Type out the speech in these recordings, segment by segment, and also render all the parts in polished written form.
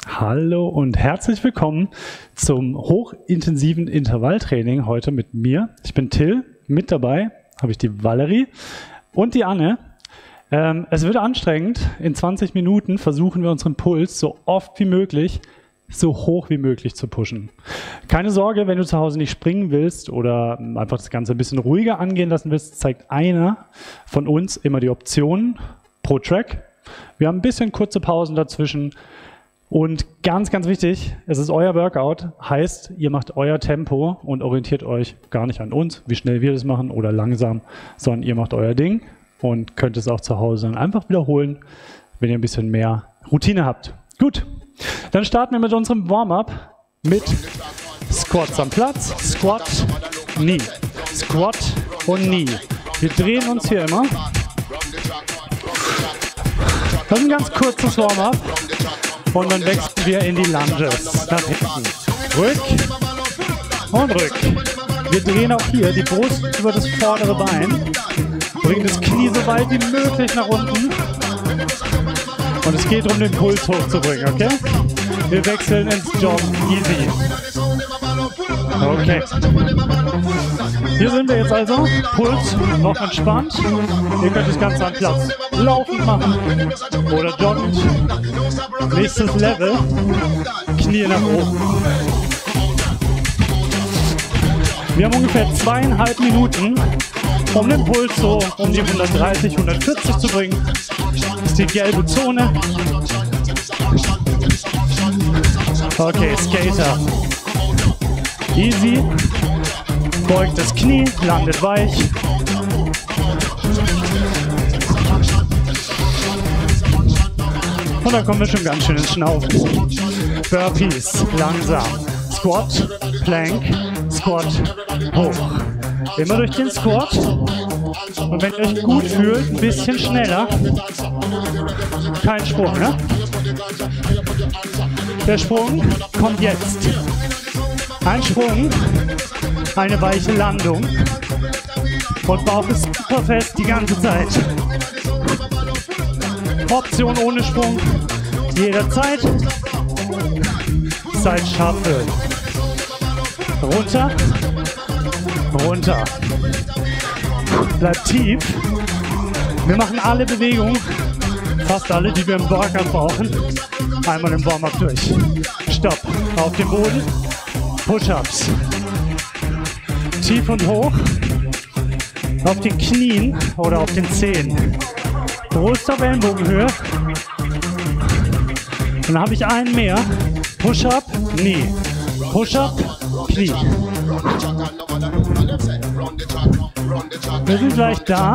Hallo und herzlich willkommen zum hochintensiven Intervalltraining heute mit mir. Ich bin Till, mit dabei habe ich die Valerie und die Anne. Es wird anstrengend. In 20 Minuten versuchen wir unseren Puls so oft wie möglich, so hoch wie möglich zu pushen. Keine Sorge, wenn du zu Hause nicht springen willst oder einfach das Ganze ein bisschen ruhiger angehen lassen willst, zeigt einer von uns immer die Optionen pro Track. Wir haben ein bisschen kurze Pausen dazwischen. Und ganz, ganz wichtig, es ist euer Workout, heißt, ihr macht euer Tempo und orientiert euch gar nicht an uns, wie schnell wir das machen oder langsam, sondern ihr macht euer Ding und könnt es auch zu Hause dann einfach wiederholen, wenn ihr ein bisschen mehr Routine habt. Gut, dann starten wir mit unserem Warm-up mit Squats am Platz, Squat, Knee, Squat und Knee. Wir drehen uns hier immer. Das ist ein ganz kurzes Warm-up. Und dann wechseln wir in die Lunges. Nach hinten. Rück und rück. Wir drehen auch hier die Brust über das vordere Bein. Bringen das Knie so weit wie möglich nach unten. Und es geht darum, den Puls hochzubringen, okay? Wir wechseln ins Joggen. Easy. Okay. Hier sind wir jetzt also. Puls noch entspannt. Ihr könnt das Ganze am Platz laufend machen oder joggend. Nächstes Level. Knie nach oben. Wir haben ungefähr 2,5 Minuten, um den Puls so um die 130, 140 zu bringen. Das ist die gelbe Zone. Okay, Skater. Easy. Beugt das Knie, landet weich. Und dann kommen wir schon ganz schön ins Schnaufen. Burpees, langsam. Squat, Plank, Squat, hoch. Immer durch den Squat. Und wenn ihr euch gut fühlt, ein bisschen schneller. Kein Sprung, ne? Der Sprung kommt jetzt. Ein Sprung, eine weiche Landung. Und Bauch ist super fest die ganze Zeit. Option ohne Sprung, jederzeit. Side Shuffle. Runter, runter. Bleibt tief. Wir machen alle Bewegungen, fast alle, die wir im Workout brauchen, einmal im Warm-up durch. Stopp. Auf den Boden. Push-ups. Tief und hoch. Auf den Knien oder auf den Zehen. Brust auf Ellenbogenhöhe. Und dann habe ich einen mehr. Push-up, Knee. Push-up, Knie. Wir sind gleich da.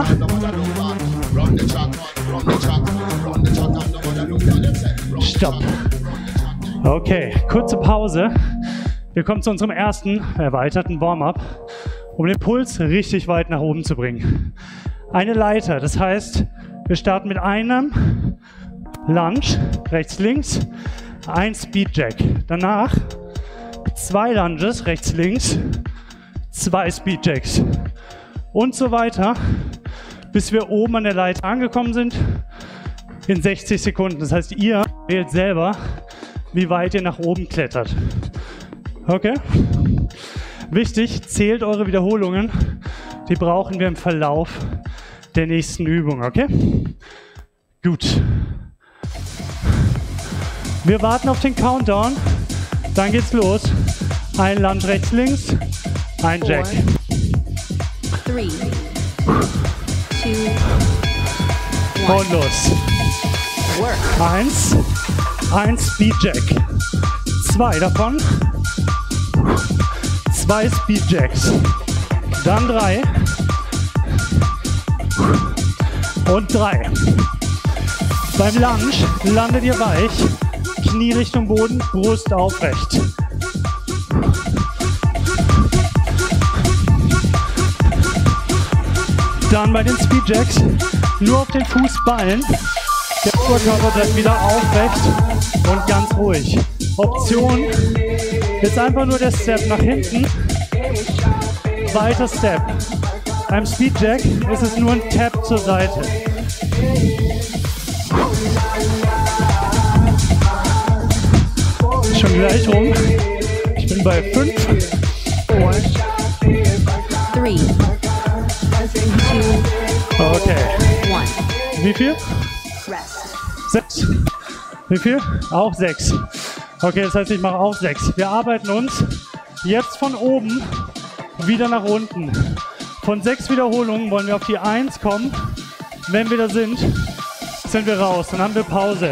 Stopp. Okay, kurze Pause. Wir kommen zu unserem ersten erweiterten Warm-up, um den Puls richtig weit nach oben zu bringen. Eine Leiter, das heißt, wir starten mit einem Lunge, rechts, links, ein Speed Jack. Danach 2 Lunges, rechts, links, 2 Speed Jacks. Und so weiter, bis wir oben an der Leiter angekommen sind, in 60 Sekunden. Das heißt, ihr wählt selber, wie weit ihr nach oben klettert. Okay? Wichtig, zählt eure Wiederholungen. Die brauchen wir im Verlauf der nächsten Übung, okay? Gut. Wir warten auf den Countdown. Dann geht's los. Ein Lunge rechts, links. Ein Jack. 3, 2, 1. Und los. Work. Ein Speed Jack. 2 davon. 2 Speed Jacks. Dann 3. Und 3. Beim Lunge landet ihr weich. Knie Richtung Boden, Brust aufrecht. Dann bei den Speed Jacks nur auf den Fußballen. Der Oberkörper bleibt wieder aufrecht und ganz ruhig. Option ist einfach nur der Step nach hinten. Weiter Step. Beim Speed Jack ist es nur ein Tap zur Seite. Schon gleich rum. Ich bin bei 5, 4, 3, 2, okay. 1. Wie viel? Rest. 6. Wie viel? Auch 6. Okay, das heißt, ich mache auch 6. Wir arbeiten uns jetzt von oben wieder nach unten. Von 6 Wiederholungen wollen wir auf die 1 kommen. Wenn wir da sind, sind wir raus. Dann haben wir Pause.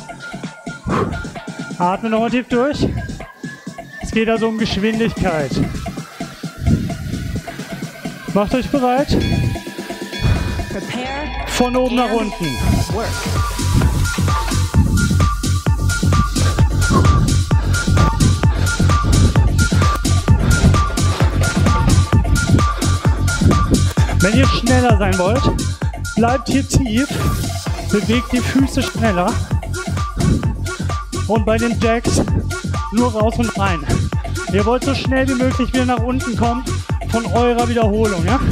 Atmen nochmal tief durch. Es geht also um Geschwindigkeit. Macht euch bereit. Prepare Von oben nach unten. work. Wenn ihr schneller sein wollt, bleibt hier tief, bewegt die Füße schneller und bei den Jacks nur raus und rein. Ihr wollt so schnell wie möglich wieder nach unten kommen von eurer Wiederholung, ja?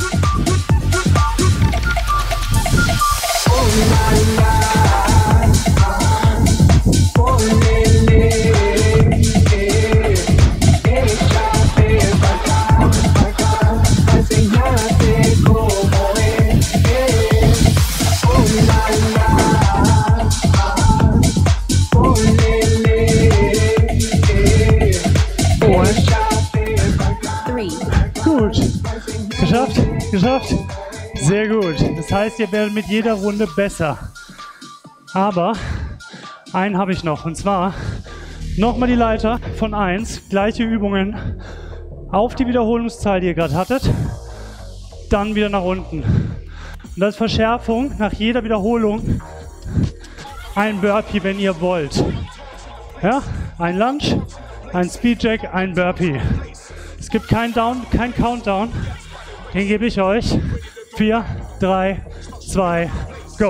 Gut. Geschafft? Geschafft? Sehr gut. Das heißt, ihr werdet mit jeder Runde besser. Aber einen habe ich noch. Und zwar nochmal die Leiter von 1. Gleiche Übungen auf die Wiederholungszahl, die ihr gerade hattet. Dann wieder nach unten. Und als Verschärfung nach jeder Wiederholung ein Burpee, wenn ihr wollt. Ja? Ein Lunge, ein Speedjack, ein Burpee. Es gibt keinen Countdown. Den gebe ich euch. 4, 3, 2, go.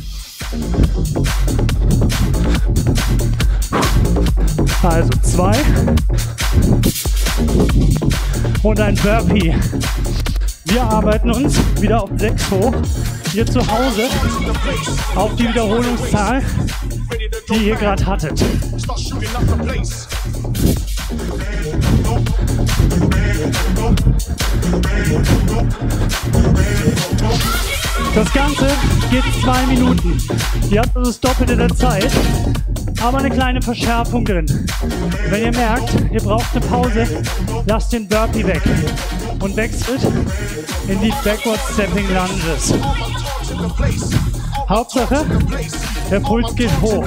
Also 2 und ein Burpee. Wir arbeiten uns wieder auf 6 hoch. Ihr zu Hause auf die Wiederholungszahl, die ihr gerade hattet. Das Ganze geht 2 Minuten. Ihr habt also das Doppelte der Zeit, aber eine kleine Verschärfung drin. Wenn ihr merkt, ihr braucht eine Pause, lasst den Burpee weg und wechselt in die Backward Stepping Lunges. Hauptsache, der Puls geht hoch.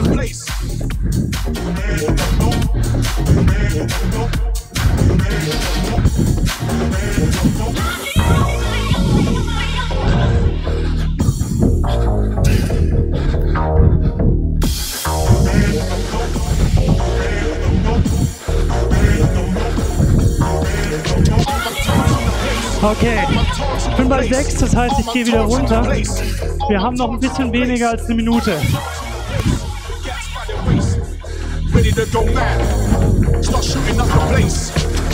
Okay, ich bin bei 6, das heißt, ich gehe wieder runter. Wir haben noch ein bisschen weniger als eine Minute. Ready to go mad. Start shooting up the place.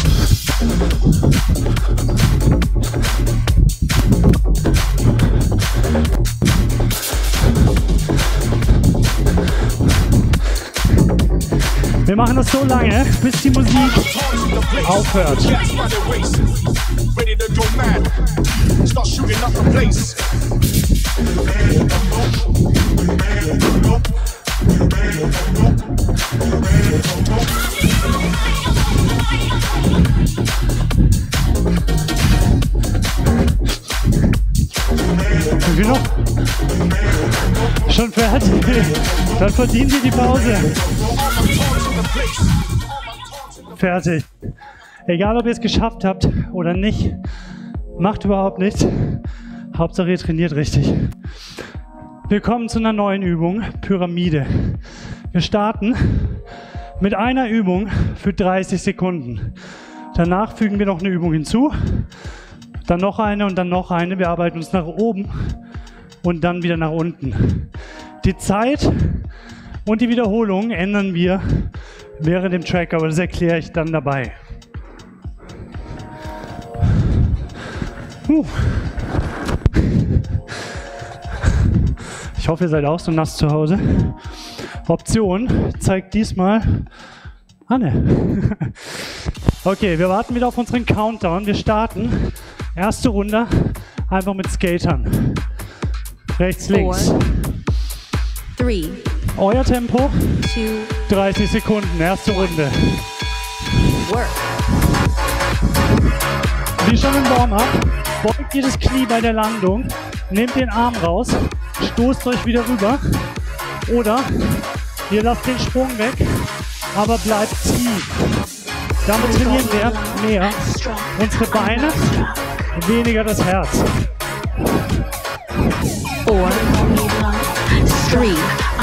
Wir machen das so lange, bis die Musik aufhört. Ready to go mad. Start shooting up the place. Wie noch? Schon fertig? Dann verdient ihr die Pause. Fertig. Egal, ob ihr es geschafft habt oder nicht, macht überhaupt nichts. Hauptsache ihr trainiert richtig. Wir kommen zu einer neuen Übung, Pyramide. Wir starten mit einer Übung für 30 Sekunden. Danach fügen wir noch eine Übung hinzu, dann noch eine und dann noch eine. Wir arbeiten uns nach oben und dann wieder nach unten. Die Zeit und die Wiederholung ändern wir während dem Track, aber das erkläre ich dann dabei. Ich hoffe, ihr seid auch so nass zu Hause. Option zeigt diesmal Anne. Okay, wir warten wieder auf unseren Countdown. Wir starten. Erste Runde. Einfach mit Skatern. Rechts, links. 4, 3, Euer Tempo. 2, 30 Sekunden. Erste Runde. work. Wie schon im Warm-up. Beugt ihr das Knie bei der Landung. Nehmt den Arm raus. Stoßt euch wieder rüber. Oder ihr lasst den Sprung weg, aber bleibt tief. Damit trainieren wir mehr unsere Beine, weniger das Herz. 4, 3, 2, 1.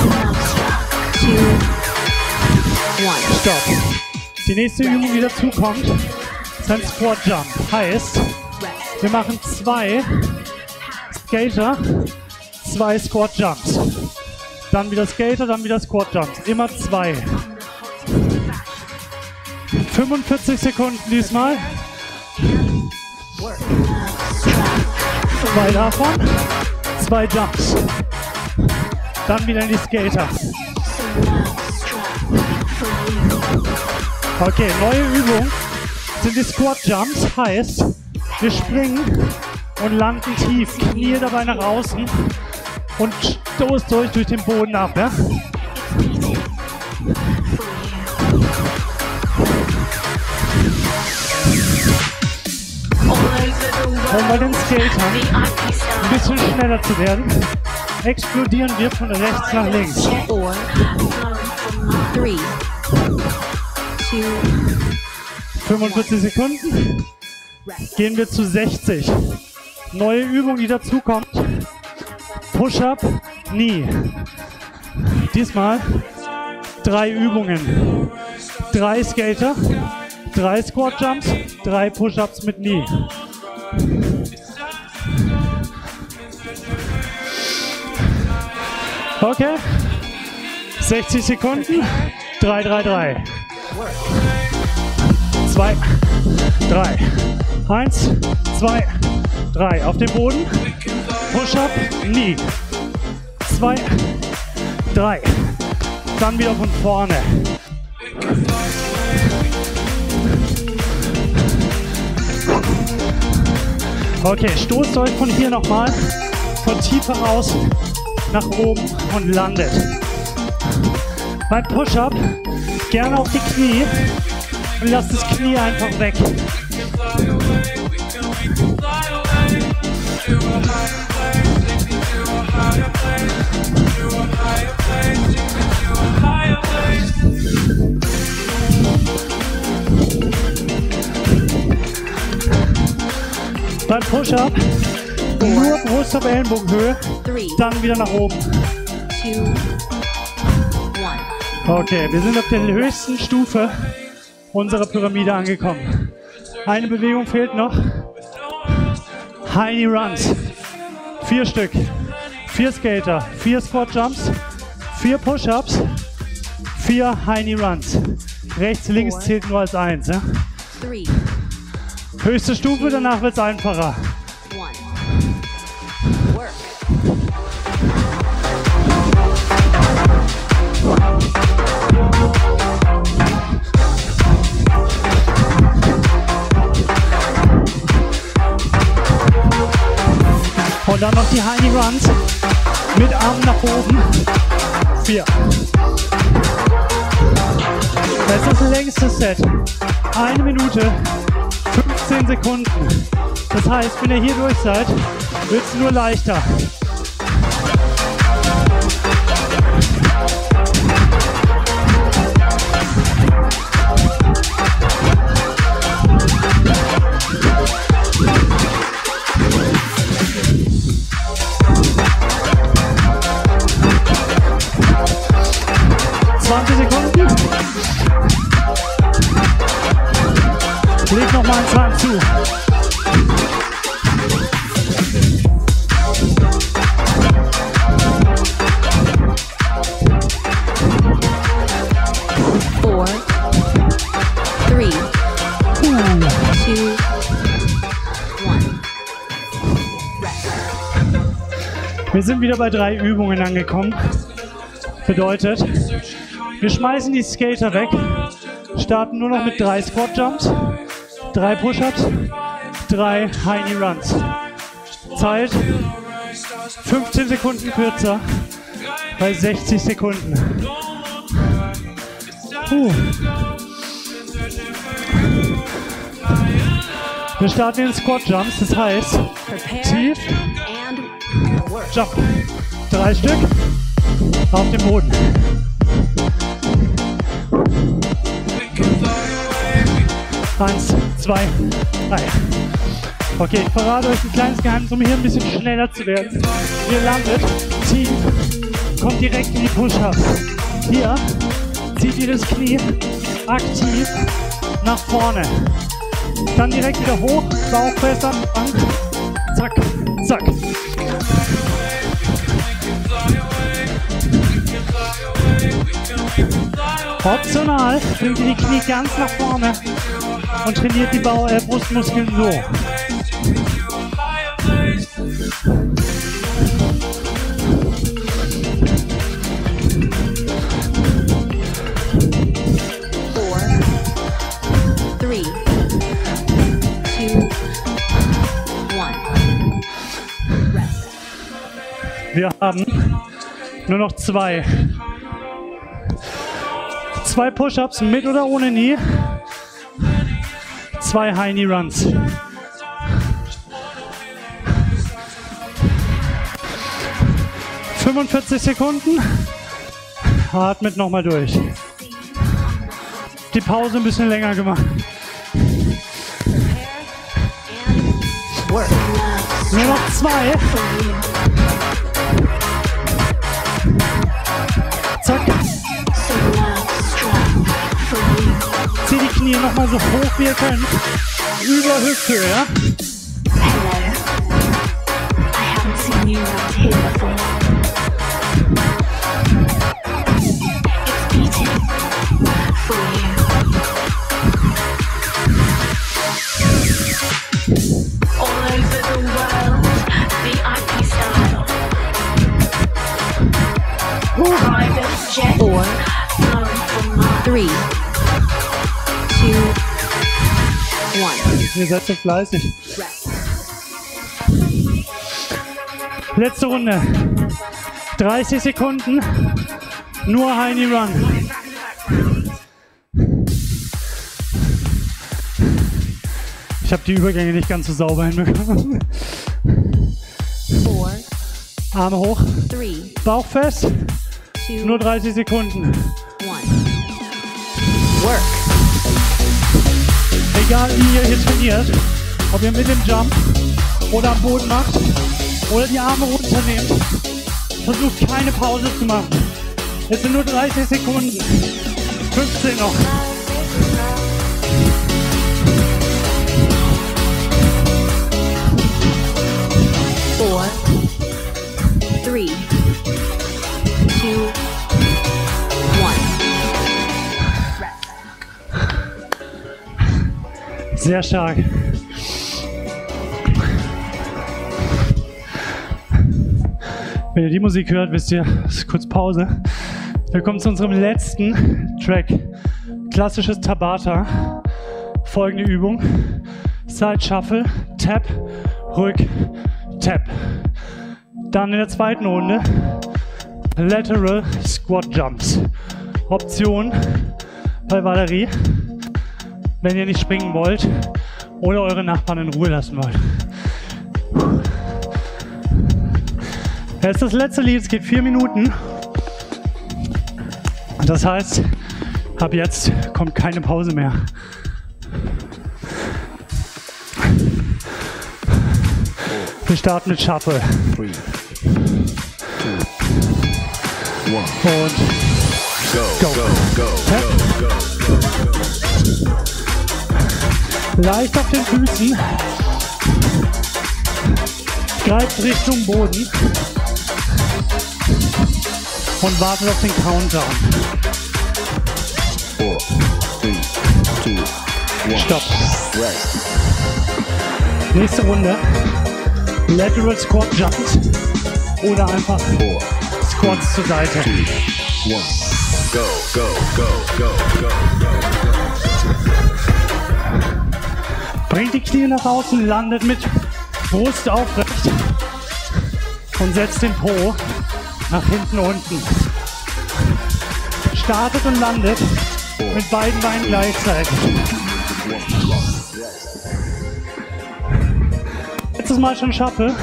Stopp. Die nächste Übung, die dazukommt, ist ein Squat Jump. Heißt, wir machen 2 Skater, 2 Squat Jumps. Dann wieder Skater, dann wieder Squat Jumps. Immer 2. 45 Sekunden diesmal. 2 davon. 2 Jumps. Dann wieder in die Skater. Okay, neue Übung sind die Squat Jumps. Heißt, wir springen und landen tief. Knie dabei nach außen. Und stoßt euch durch den Boden ab, ja? Um bei den Skatern ein bisschen schneller zu werden, explodieren wir von rechts nach links. 4, 3, 2, 45 Sekunden, gehen wir zu 60. Neue Übung, die dazukommt. Push-Up, Knee. Diesmal 3 Übungen. 3 Skater, 3 Squat Jumps, 3 Push-Ups mit Knee. Okay. 60 Sekunden. 3, 3, 3. 2, 3. 1, 2, 3. Auf den Boden. Push-Up, Knee. 2, 3. Dann wieder von vorne. Okay, stoßt euch von hier nochmal von tiefer raus nach oben und landet. Beim Push-Up gerne auf die Knie und lasst das Knie einfach weg. Beim Push-Up nur Brust auf Ellenbogenhöhe, 3, dann wieder nach oben. 2, 1. Okay, wir sind auf der höchsten Stufe unserer Pyramide angekommen. Eine Bewegung fehlt noch. High Knee Runs. 4 Stück. 4 Skater, 4 Squat Jumps, 4 Push-Ups, 4 High Knee Runs. Rechts, links zählt nur als 1. Ja? 3, Höchste Stufe, danach wird es einfacher. 1. Work. Und dann noch die High Knee Runs mit Armen nach oben. 4. Das ist das längste Set. 1 Minute, 15 Sekunden. Das heißt, wenn ihr hier durch seid, wird es nur leichter. Sekunden. Leg noch mal einen Zahn zu. Four, three, two, one. Wir sind wieder bei 3 Übungen angekommen. Bedeutet, wir schmeißen die Skater weg Starten nur noch mit 3 Squat Jumps, 3 Push-Ups, 3 High Knee Runs. Zeit 15 Sekunden kürzer bei 60 Sekunden. Wir starten in Squat Jumps, das heißt tief, Jump, 3 Stück auf dem Boden. Eins, 2, 3. Okay, ich verrate euch ein kleines Geheimnis, um hier ein bisschen schneller zu werden. Ihr landet tief, kommt direkt in die Push-Ups. Hier zieht ihr das Knie aktiv nach vorne. Dann direkt wieder hoch, Bauch fest an die Bank. Zack, zack. Optional bringt ihr die Knie ganz nach vorne und trainiert die Brustmuskeln so. Wir haben nur noch 2. 2 Push-Ups mit oder ohne Knie. 2 High Knee Runs. ...45 Sekunden. Atmet nochmal durch. Die Pause ein bisschen länger gemacht. Nur noch 2. Zack. Zieh die Knie nochmal so hoch wie ihr könnt. Über Hüfthöhe, ja? Four, 3, 2, 1. Ihr seid so fleißig. Letzte Runde. 30 Sekunden. Nur High Knee Run. Ich habe die Übergänge nicht ganz so sauber hinbekommen. 4, Arme hoch. 3, Bauch fest. 2, Nur 30 Sekunden. 1. Work. Egal wie ihr hier trainiert, ob ihr mit dem Jump oder am Boden macht oder die Arme runternehmt, versucht keine Pause zu machen. Es sind nur 30 Sekunden. 15 noch. Four, 3, 2, 1. Sehr stark. Wenn ihr die Musik hört, wisst ihr, das ist kurz Pause. Wir kommen zu unserem letzten Track. Klassisches Tabata. Folgende Übung. Side Shuffle, Tap, Rück, Tap. Dann in der zweiten Runde Lateral Squat Jumps. Option bei Valerie, wenn ihr nicht springen wollt oder eure Nachbarn in Ruhe lassen wollt. Jetzt das letzte Lied, es geht 4 Minuten. Das heißt, ab jetzt kommt keine Pause mehr. Wir starten mit Shuffle. 3, 2, 1. Und Go, go, go, go, go. leicht auf den Füßen. Greift Richtung Boden. Und wartet auf den Countdown. 4, 3, 2, 1. Stopp. Rest. Nächste Runde. Lateral Squat Jumps. Oder einfach 4, Squats zur Seite. 2, 1. Go, go, go, go, go, go, go. Bringt die Knie nach außen, landet mit Brust aufrecht und setzt den Po nach hinten unten. Startet und landet mit beiden Beinen gleichzeitig. Letztes Mal schon schaffe.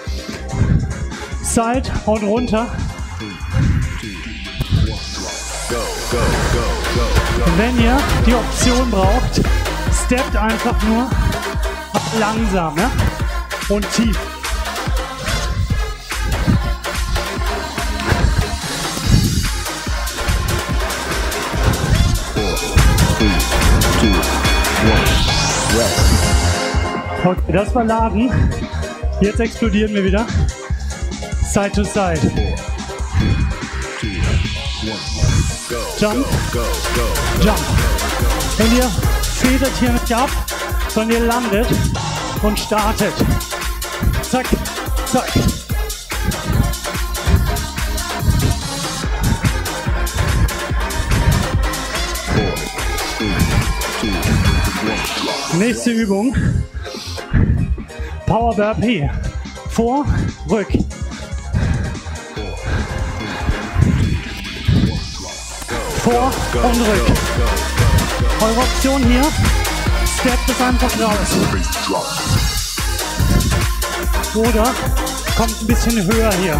Side und runter. Wenn ihr die Option braucht, steppt einfach nur langsam, ja? Und tief. Okay, das war Laden. Jetzt explodieren wir wieder. Side to side. Jump. Jump. Und ihr federt hier nicht ab, sondern ihr landet und startet. Zack, zack. Nächste Übung. Power Burpee. Vor, rück. Vor und rück. Eure Option hier, steppt es einfach raus. Oder kommt ein bisschen höher hier.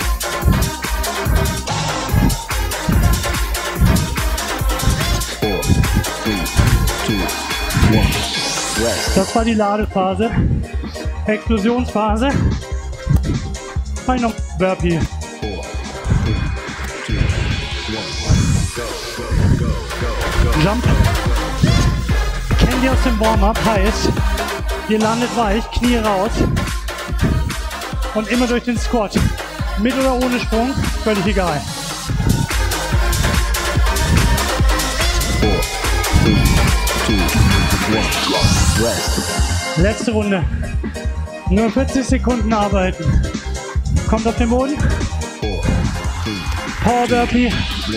Das war die Ladephase. Explosionsphase. Ein noch Burpee. Jump. Kennt ihr aus dem Warm-up, heißt, ihr landet weich, Knie raus und immer durch den Squat. Mit oder ohne Sprung, völlig egal. Letzte Runde. Nur 40 Sekunden arbeiten. Kommt auf den Boden. Power Burpee.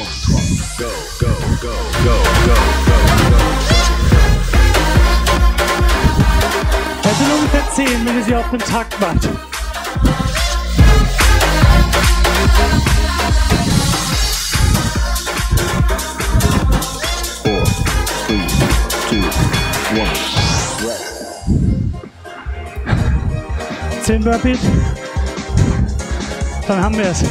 Das sind ungefähr 10, wenn ihr sie auf den Takt macht. Zehn Burpees. Dann haben wir es.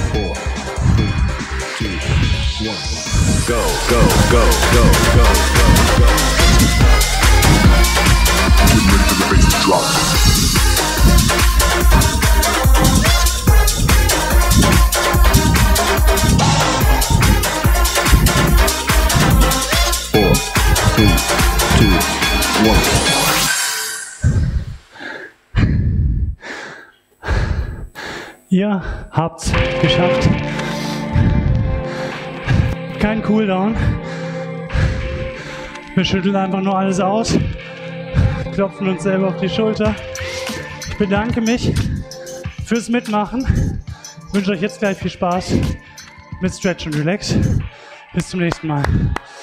Go, go, go, go, go, go, go. Get ready for the bass to drop. 4, 3, 2, 1. Ihr habt's geschafft. Kein Cooldown. Wir schütteln einfach nur alles aus, klopfen uns selber auf die Schulter. Ich bedanke mich fürs Mitmachen. Ich wünsche euch jetzt gleich viel Spaß mit Stretch und Relax. Bis zum nächsten Mal.